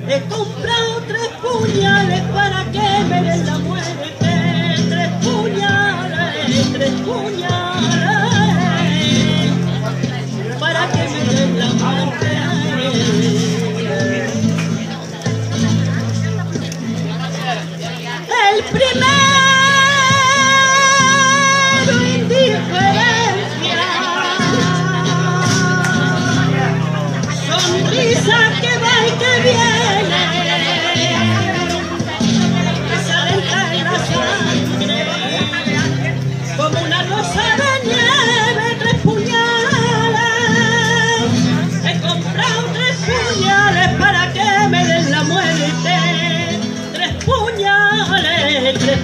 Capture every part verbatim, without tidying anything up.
He comprado tres puñales para que me den la muerte. Tres puñales, tres puñales para que me den la muerte. El primero, indiferencia, sonrisa que va y que viene, que sale en la sangre, como una rosa de nieve. Tres puñales, he comprado tres puñales para que me den la muerte. Tres puñales, tres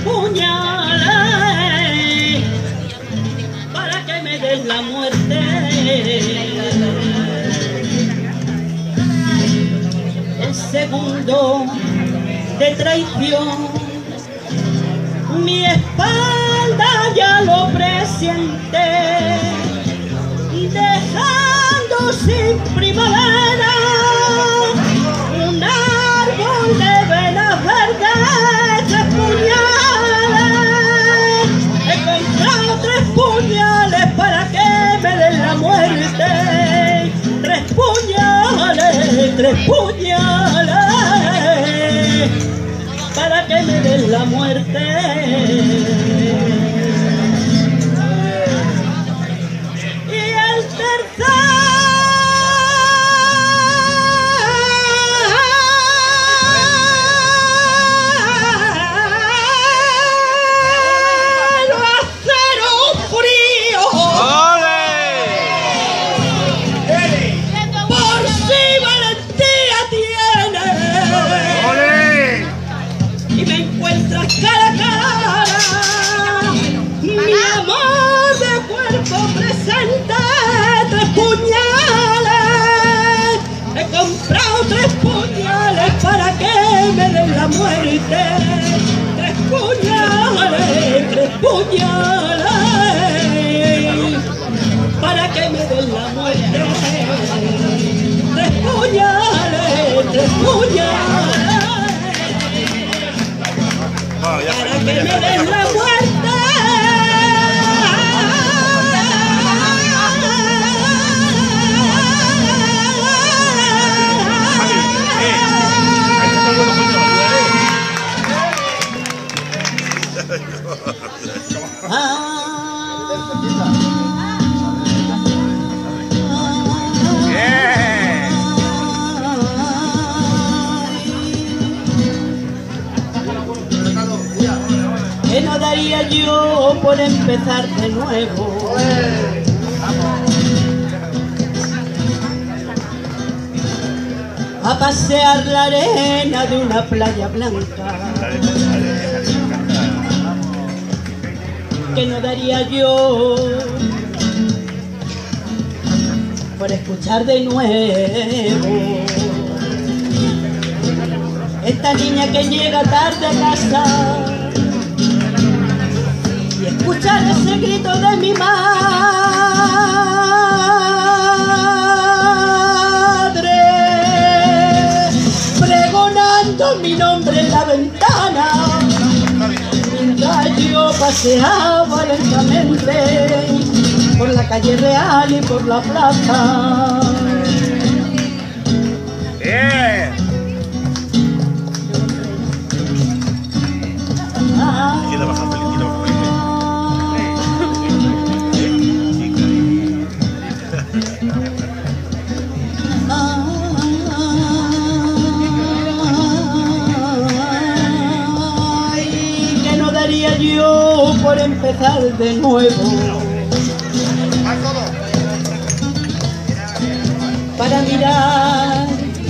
puñales para que me den la muerte. El segundo de traición, mi espalda ya lo presiente, dejando sin primavera un árbol de venas verdes. Tres puñales, he comprado tres puñales para que me den la muerte. Tres puñales, tres puñales para que me den la muerte. Y el tercero, cara a cara, mi amor de cuerpo presente. Tres puñales, he comprado tres puñales para que me den la muerte. Tres puñales, tres puñales para que me den la muerte. Tres puñales, tres puñales para que me den la muerte. Que no daría yo por empezar de nuevo. A pasear la arena de una playa blanca. Que no daría yo por escuchar de nuevo esta niña que llega tarde a casa y escuchar ese grito de mi madre pregonando mi nombre en la ventana mientras yo paseaba lentamente por la calle Real y por la plaza. Yeah. Quiero bajar, Felipe, quiero bajar, Ay, que no daría yo por empezar de nuevo. Para mirar,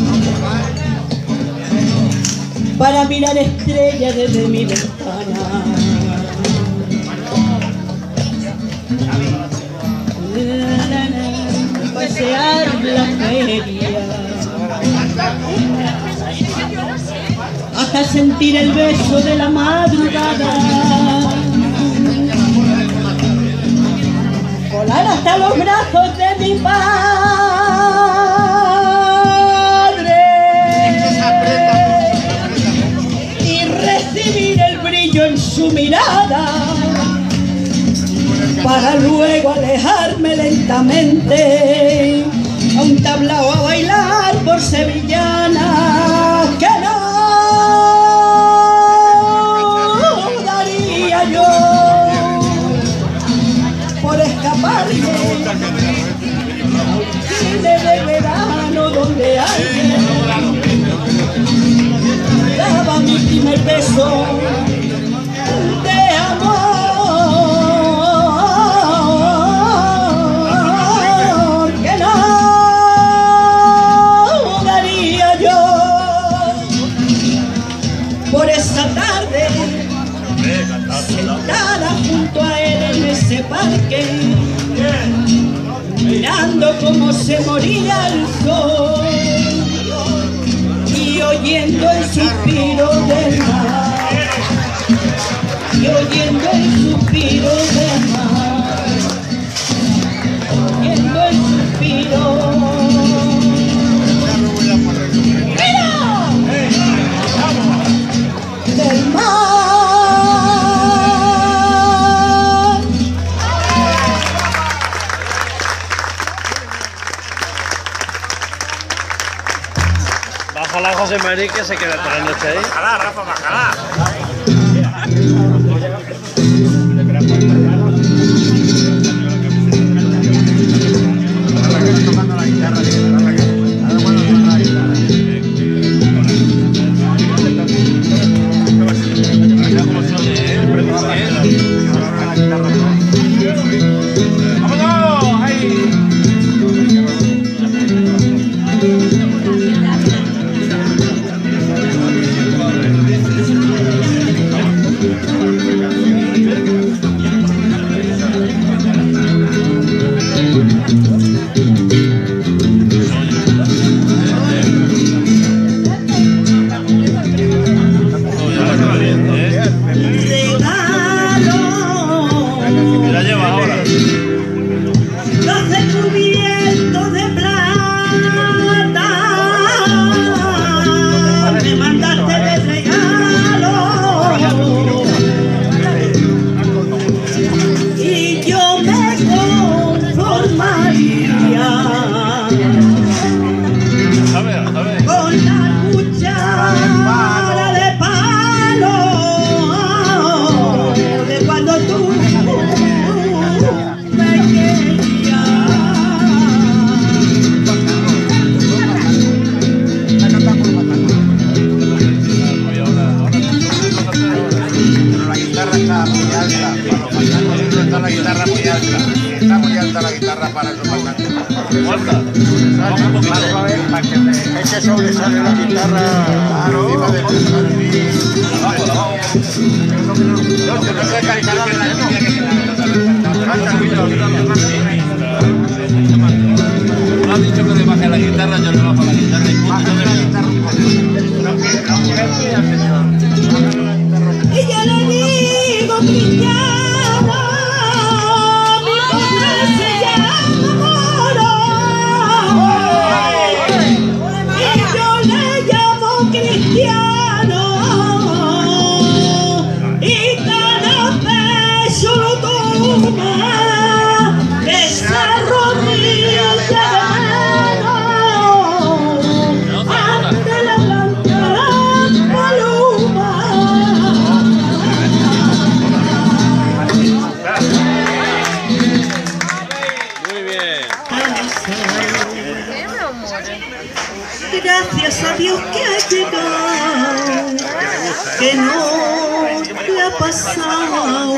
para mirar estrellas desde mi ventana. Pasear la feria, hasta sentir el beso de la madrugada. Volar hasta los brazos de mi padre mirada para luego alejarme lentamente a un tablao a bailar por sevillana que no daría yo por escaparme de verano donde alguien daba mi primer beso de amor que no daría yo por esa tarde sentada junto a él en ese parque mirando cómo se moría el sol y oyendo el suspiro del mar, y oyendo el suspiro del mar, oyendo el suspiro. ¡Mira! Del mar. Bájala, José María, que se queda toda la noche ahí. Bájala, Rafa, bájala. Tocando la guitarra, ¡vámonos! ¡Ahí! La guitarra muy alta, está muy alta la guitarra para eso para para que te eche sobresale la guitarra encima del abajo, abajo. No se cargará de la no has dicho que le baje la guitarra, yo le bajo la guitarra y punto de la guitarra. Y yo le digo, Cristiano, mi padre se llama Moro. Y yo le llamo Cristiano, y cada pecho lo toma, esa rodilla de mano, ante la blanca paloma. Gracias a Dios que ha llegado, que no te ha pasado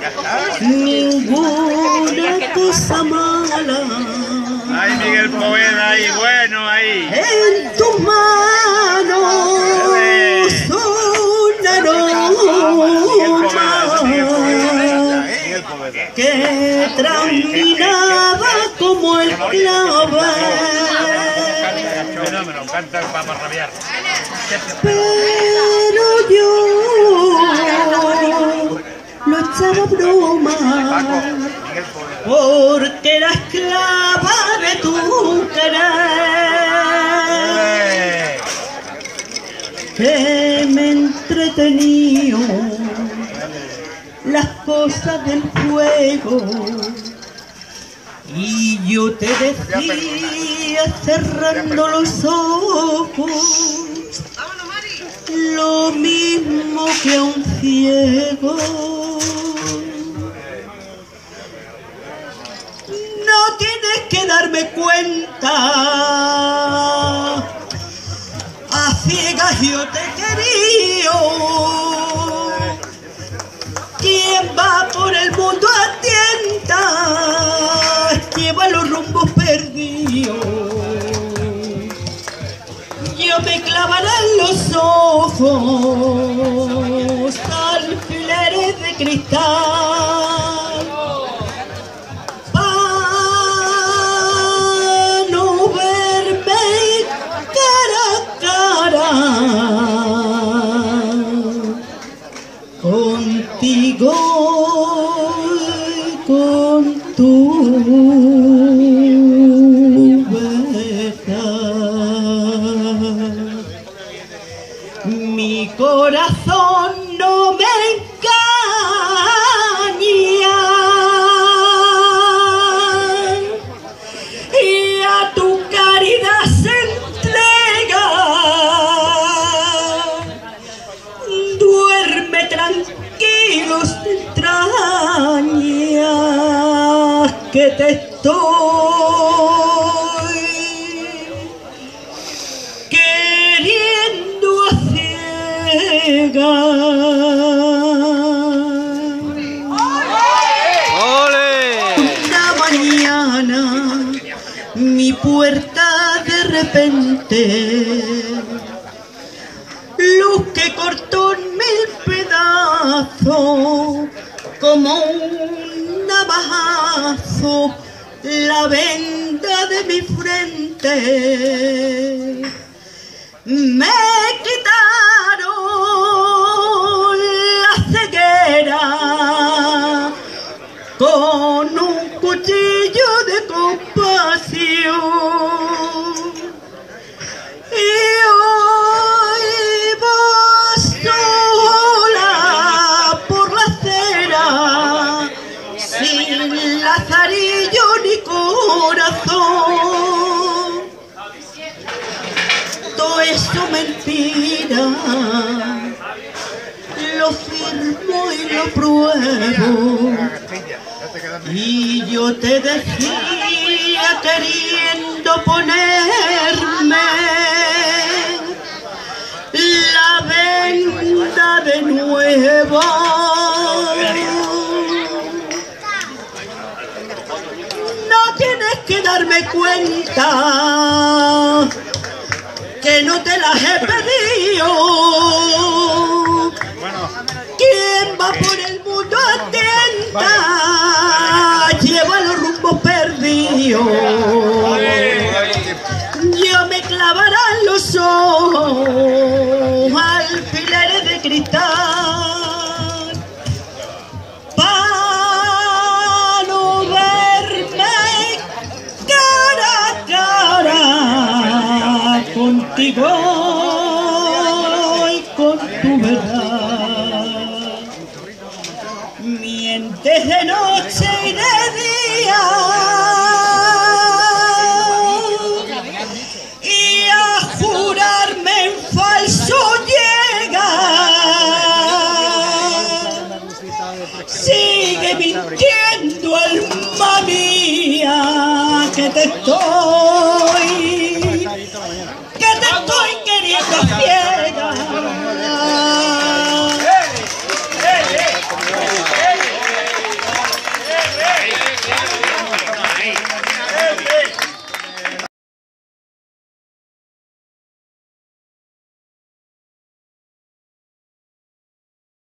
ninguna cosa mala. Ay, Miguel Poveda, ahí, bueno, ahí. En tus manos una aroma que transminaba como el clavel. Fenómeno, canta para rabiar. Pero yo lo echaba a broma porque era esclava de tu querer, que me entretenió las cosas del fuego. Y yo te decía cerrando los ojos lo mismo que a un ciego. No tienes que darme cuenta, a ciegas yo te quería. Quien va por el mundo a tientas lleva los rumbos perdidos. Yo me clavaré en los ojos alfileres de cristal para no verme cara a cara contigo y con tu mi corazón no me engaña y a tu caridad se entrega. Duerme tranquilo, extraña que te estoy queriendo una mañana mi puerta de repente luz que cortó en mil pedazos como un navajazo la venda de mi frente. Me quitaron la ceguera con un cuchillo de compasión y hoy vas sola por la acera sin lazarillo ni corazón. Todo eso mentira, lo firmo y lo pruebo. Y yo te decía queriendo ponerme la venda de nuevo. No tienes que darme cuenta que no te las he pedido. ¿Quién va por el mundo atenta? Lleva los rumbos perdidos. Yo me clavarán los ojos alfileres de cristal para no verme cara a cara contigo y con tu verdad. Mientes de noche y de día y a jurarme en falso llegas. Sigue mintiendo, alma mía, que te estoy